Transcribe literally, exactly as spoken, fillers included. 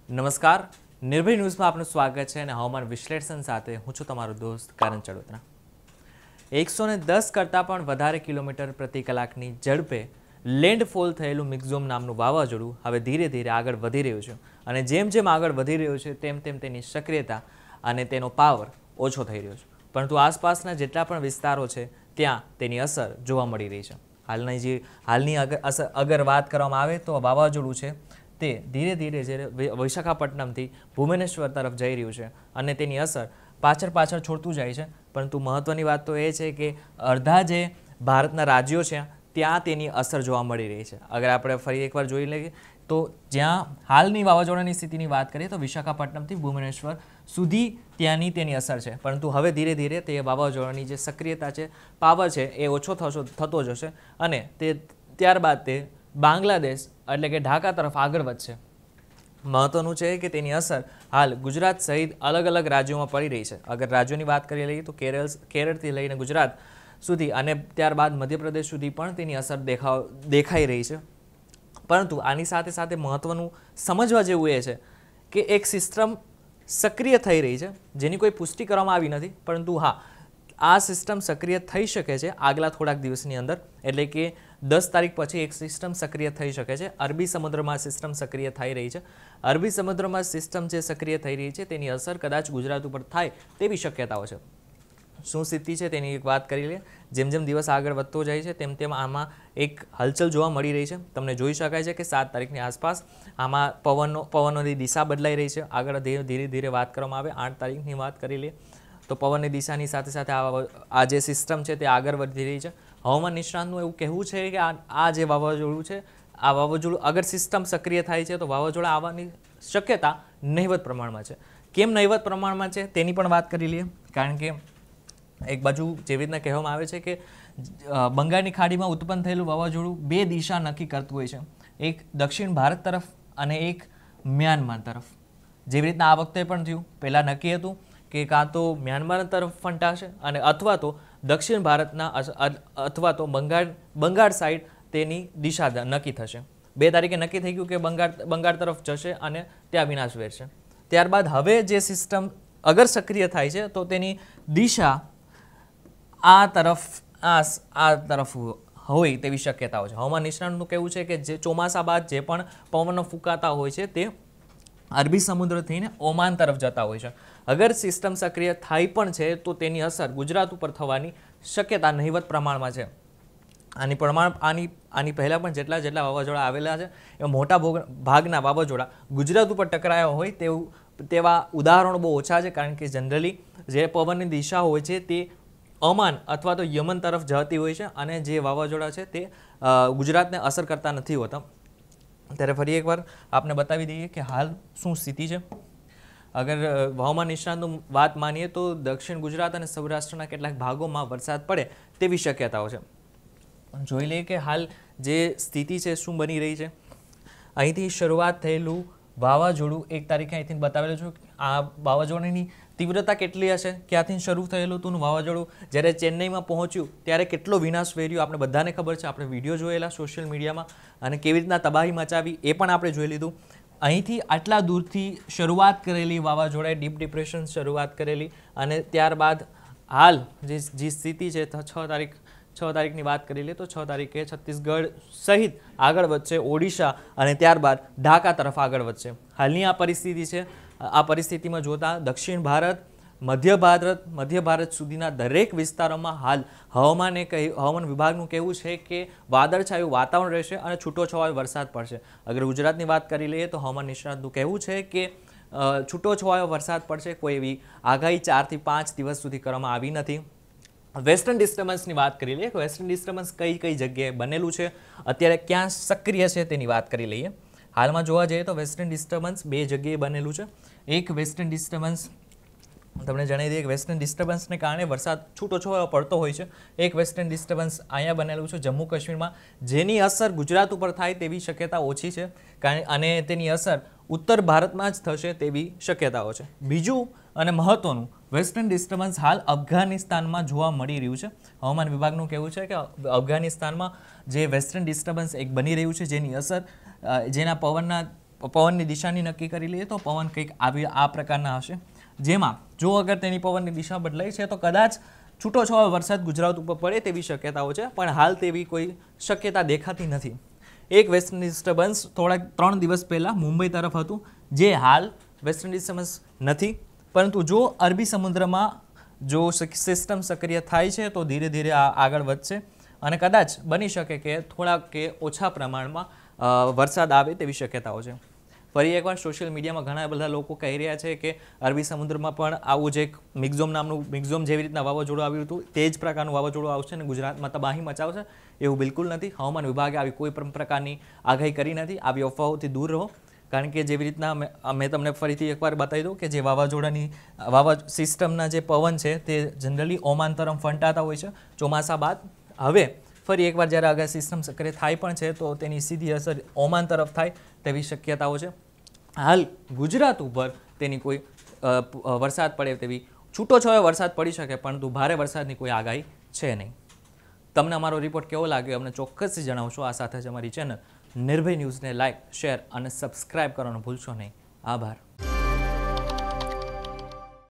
નમસ્કાર, નિર્ભય ન્યૂઝમાં આપનું સ્વાગત છે અને હવામાન વિશ્લેષણ સાથે હું છું તમારો દોસ્ત કરણ ચડોતરા। એકસો ને દસ કરતાં પણ વધારે કિલોમીટર પ્રતિ કલાકની ઝડપે લેન્ડફોલ થયેલું મિક્ઝોમ નામનું વાવાઝોડું હવે ધીરે ધીરે આગળ વધી રહ્યું છે અને જેમ જેમ આગળ વધી રહ્યું છે તેમ તેમ તેની સક્રિયતા અને તેનો પાવર ઓછો થઈ રહ્યો છે, પરંતુ આસપાસના જેટલા પણ વિસ્તારો છે ત્યાં તેની અસર જોવા મળી રહી છે। હાલની જે હાલની અગર અસર અગર વાત કરવામાં આવે તો વાવાઝોડું છે તે ધીરે ધીરે જ્યારે વિશાખાપટ્ટનમથી ભુવનેશ્વર તરફ જઈ રહ્યું છે અને તેની અસર પાછળ પાછળ છોડતું જાય છે, પરંતુ મહત્ત્વની વાત તો એ છે કે અડધા જે ભારતના રાજ્યો છે ત્યાં તેની અસર જોવા મળી રહી છે। અગર આપણે ફરી એકવાર જોઈ લઈએ તો જ્યાં હાલની વાવાઝોડાની સ્થિતિની વાત કરીએ તો વિશાખાપટ્ટનમથી ભુવનેશ્વર સુધી ત્યાંની તેની અસર છે, પરંતુ હવે ધીરે ધીરે તે વાવાઝોડાની જે સક્રિયતા છે, પાવર છે એ ઓછો થશો થતો જશે અને તે ત્યારબાદ તે બાંગ્લાદેશ એટલે કે ઢાકા તરફ આગળ વધશે। મહત્વનું છે કે તેની અસર હાલ ગુજરાત સહિત અલગ અલગ રાજ્યોમાં પડી રહી છે। અગર રાજ્યોની વાત કરી લઈએ તો કેરળ કેરળથી લઈને ગુજરાત સુધી અને ત્યારબાદ મધ્યપ્રદેશ સુધી પણ તેની અસર દેખાવ દેખાઈ રહી છે, પરંતુ આની સાથે સાથે મહત્વનું સમજવા જેવું એ છે કે એક સિસ્ટમ સક્રિય થઈ રહી છે જેની કોઈ પુષ્ટિ કરવામાં આવી નથી, પરંતુ હા આ સિસ્ટમ સક્રિય થઈ શકે છે આગલા થોડાક દિવસની અંદર, એટલે કે દસ તારીખ પછી એક સિસ્ટમ સક્રિય થઈ શકે છે। અરબી સમુદ્રમાં સિસ્ટમ સક્રિય થઈ રહી છે। અરબી સમુદ્રમાં સિસ્ટમ જે સક્રિય થઈ રહી છે તેની અસર કદાચ ગુજરાત ઉપર થાય તેવી શક્યતાઓ છે। શું સ્થિતિ છે તેની એક વાત કરી લઈએ। જેમ જેમ દિવસ આગળ વધતો જાય છે તેમ તેમ આમાં એક હલચલ જોવા મળી રહી છે। તમને જોઈ શકાય છે કે સાત તારીખની આસપાસ આમાં પવનનો પવનોની દિશા બદલાઈ રહી છે। આગળ ધીરે ધીરે વાત કરવામાં આવે આઠ તારીખની વાત કરી લઈએ તો પવનની દિશાની સાથે સાથે આ જે સિસ્ટમ છે તે આગળ વધી રહી છે। હવામાન નિષ્ણાતનું એવું કહેવું છે કે આ જે વાવાઝોડું છે આ વાવાઝોડું અગર સિસ્ટમ સક્રિય થાય છે તો વાવાઝોડા આવવાની શક્યતા નહિવત પ્રમાણમાં છે। કેમ નહિવત પ્રમાણમાં છે તેની પણ વાત કરી લઈએ, કારણ કે એક બાજુ જેવી રીતના કહેવામાં આવે છે કે બંગાળની ખાડીમાં ઉત્પન્ન થયેલું વાવાઝોડું બે દિશા નક્કી કરતું હોય છે, એક દક્ષિણ ભારત તરફ અને એક મ્યાનમાર તરફ। જેવી રીતના આ વખતે પણ થયું, પહેલાં નક્કી હતું કે કાં તો મ્યાનમાર તરફ ફંટાશે અને અથવા તો દક્ષિણ ભારતના અથવા તો બંગાળ બંગાળ સાઈડ તેની દિશા નક્કી થશે। બે તારીખે નક્કી થઈ ગયું કે બંગાળ બંગાળ તરફ જશે અને ત્યાં વિનાશ વેરશે। ત્યારબાદ હવે જે સિસ્ટમ અગર સક્રિય થાય છે તો તેની દિશા આ તરફ આ આ તરફ હોય તેવી શક્યતાઓ છે। હવામાન નિષ્ણાતનું કહેવું છે કે જે ચોમાસા બાદ જે પણ પવનો ફૂંકાતા હોય છે તે અરબી સમુદ્ર થઈને ઓમાન તરફ જતા હોય છે। અગર સિસ્ટમ સક્રિય થાય પણ છે તો તેની અસર ગુજરાત ઉપર થવાની શક્યતા નહિવત પ્રમાણમાં છે। આની પ્રમાણ આની આની પહેલાં પણ જેટલા જેટલા વાવાઝોડા આવેલા છે એમાં મોટા ભાગના વાવાઝોડા ગુજરાત ઉપર ટકરાયા હોય તેવું તેવા ઉદાહરણો બહુ ઓછા છે, કારણ કે જનરલી જે પવનની દિશા હોય છે તે ઓમાન અથવા તો યમન તરફ જતી હોય છે અને જે વાવાઝોડા છે તે ગુજરાતને અસર કરતા નથી હોતા। ત્યારે ફરી એકવાર આપને બતાવી દઈએ કે હાલ શું સ્થિતિ છે। અગર હવામાન નિષ્ણાતનું વાત માનીએ તો દક્ષિણ ગુજરાત અને સૌરાષ્ટ્રના કેટલાક ભાગોમાં વરસાદ પડે તેવી શક્યતાઓ છે। જોઈ લઈએ કે હાલ જે સ્થિતિ છે શું બની રહી છે। અહીંથી શરૂઆત થયેલું વાવાઝોડું એક તારીખે અહીંથી બતાવેલું છું, આ વાવાઝોડાની તીવ્રતા કેટલી હશે, ક્યાંથી શરૂ થયેલું હતું વાવાઝોડું, જ્યારે ચેન્નઈમાં પહોંચ્યું ત્યારે કેટલો વિનાશ વેર્યો આપણે બધાને ખબર છે, આપણે વિડીયો જોયેલા સોશિયલ મીડિયામાં અને કેવી રીતના તબાહી મચાવી એ પણ આપણે જોઈ લીધું। અહીંથી આટલા દૂરથી શરૂઆત કરેલી વાવાઝોડાએ ડીપ ડિપ્રેશન શરૂઆત કરેલી અને ત્યારબાદ હાલ જે જે સ્થિતિ છે છ તારીખ છ તારીખની વાત કરી લઈએ તો છ તારીખે છત્તીસગઢ સહિત આગળ વધશે, ઓડિશા અને ત્યારબાદ ઢાકા તરફ આગળ વધશે। હાલની આ પરિસ્થિતિ છે। આ પરિસ્થિતિમાં જોતા દક્ષિણ ભારત, મધ્ય ભારત મધ્ય ભારત સુધીના દરેક વિસ્તારોમાં હાલ હવામાને કહી હવામાન વિભાગનું કહેવું છે કે વાદળછાયું વાતાવરણ રહેશે અને છૂટોછવાયો વરસાદ પડશે। અગર ગુજરાતની વાત કરી લઈએ તો હવામાન નિષ્ણાતનું કહેવું છે કે છૂટોછવાયો વરસાદ પડશે, કોઈ એવી આગાહી ચારથી પાંચ દિવસ સુધી કરવામાં આવી નથી। વેસ્ટર્ન ડિસ્ટર્બન્સની વાત કરી લઈએ કે વેસ્ટર્ન ડિસ્ટર્બન્સ કઈ કઈ જગ્યાએ બનેલું છે, અત્યારે ક્યાં સક્રિય છે તેની વાત કરી લઈએ। હાલમાં જોવા જઈએ તો વેસ્ટર્ન ડિસ્ટર્બન્સ બે જગ્યાએ બનેલું છે। એક વેસ્ટર્ન ડિસ્ટર્બન્સ તમને જણાવી દઈએ કે વેસ્ટર્ન ડિસ્ટર્બન્સને કારણે વરસાદ છૂટોછવાયો પડતો હોય છે। એક વેસ્ટર્ન ડિસ્ટર્બન્સ અહીંયા બનેલું છે જમ્મુ કાશ્મીરમાં, જેની અસર ગુજરાત ઉપર થાય તેવી શક્યતા ઓછી છે, કારણ અને તેની અસર ઉત્તર ભારતમાં જ થશે તેવી શક્યતાઓ છે। બીજું અને મહત્વનું વેસ્ટર્ન ડિસ્ટર્બન્સ હાલ અફઘાનિસ્તાનમાં જોવા મળી રહ્યું છે। હવામાન વિભાગનું કહેવું છે કે અફઘાનિસ્તાનમાં જે વેસ્ટર્ન ડિસ્ટર્બન્સ એક બની રહ્યું છે જેની અસર જેના પવનના પવનની દિશાની નક્કી કરી લઈએ તો પવન કંઈક આવી આ પ્રકારના હશે, જેમાં જો અગર તેની પવનની દિશા બદલાઈ છે તો કદાચ છૂટો છવાયો વરસાદ ગુજરાત ઉપર પડે તેવી શક્યતાઓ છે, પણ હાલ તેવી કોઈ શક્યતા દેખાતી નથી. એક વેસ્ટર્ન ડિસ્ટર્બન્સ થોડા ત્રણ દિવસ પહેલાં મુંબઈ તરફ હતું, જે હાલ વેસ્ટર્ન ડિસ્ટર્બન્સ નથી, પરંતુ જો અરબી સમુદ્રમાં જો સિસ્ટમ સક્રિય થાય છે તો ધીરે ધીરે આ આગળ વધશે અને કદાચ બની શકે કે થોડા કે ઓછા પ્રમાણમાં વરસાદ આવે તેવી શક્યતાઓ છે. ફરી એકવાર સોશિયલ મીડિયામાં ઘણા બધા લોકો કહી રહ્યા છે કે અરબી સમુદ્રમાં પણ આવું જ એક મિક્ઝોમ નામનું મિક્ઝોમ જેવી રીતના વાવાઝોડું આવ્યું હતું તે જ પ્રકારનું વાવાઝોડું આવશે અને ગુજરાતમાં તબાહી મચાવશે. એવું બિલકુલ નથી. હવામાન વિભાગે આવી કોઈ પણ પ્રકારની આગાહી કરી નથી. આવી અફવાઓથી દૂર રહો, કારણ કે જેવી રીતના મેં તમને ફરીથી એકવાર બતાવી દઉં કે જે વાવાઝોડાની વાવા સિસ્ટમના જે પવન છે તે જનરલી ઓમાન તરફ ફંટાતા હોય છે ચોમાસા બાદ. હવે ફરી એકવાર જ્યારે આગળ સિસ્ટમ સક્રિય થાય પણ છે તો તેની સીધી અસર ઓમાન તરફ થાય તેવી શક્યતાઓ છે. હાલ ગુજરાત ઉપર તેની કોઈ વરસાદ પડે તેવી છૂટો છવાયો વરસાદ પડી શકે, પરંતુ ભારે વરસાદની કોઈ આગાહી છે નહીં. તમને અમારો રિપોર્ટ કેવો લાગ્યો અમને ચોક્કસથી જણાવશો. આ સાથે જ અમારી ચેનલ નિર્ભય ન્યૂઝને લાઇક, શેર અને સબસ્ક્રાઇબ કરવાનું ભૂલશો નહીં. આભાર.